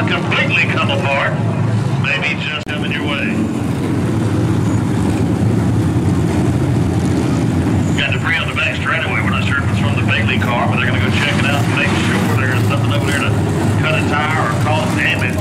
not completely come apart. Maybe just coming your way. Got debris on the back straightaway. We're not sure if it's from the Bigley car, but they're going to go check it out and make sure there's nothing over there to cut a tire or cause damage.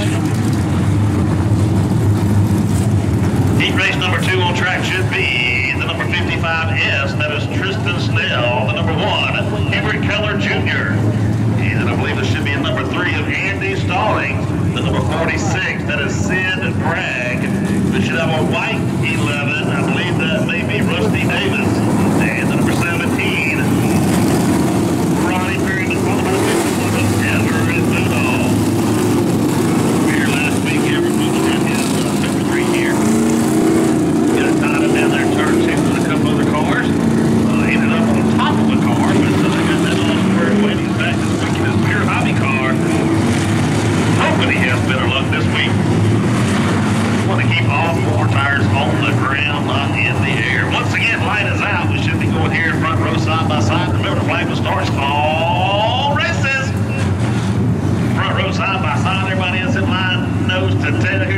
Heat race number 2 on track should be the number 55S. That is Tristan Snell. The number 1, Henry Keller Jr. And I believe it should be a number 3 of Andy Stallings. The number 46, that is Sid Bragg. They should have a white 11. I believe that may be Rusty Davis. And the number 17, Ronnie Perryman, followed by the 51 of Everett Goodall. Here last week, Everett Goodall had his number 3 here. Got it tied up down there, turn 2 with a couple other cars. Ended up on top of the car, but they got that lost for waiting back this week in his pure hobby car. Hoping he has better luck this week. Want to keep all 4 tires on the ground, not in the air. Once again, light is out. We should be going here in front row side by side. Remember, the flag will start all races. Front row side by side. Everybody else in line, nose to tail.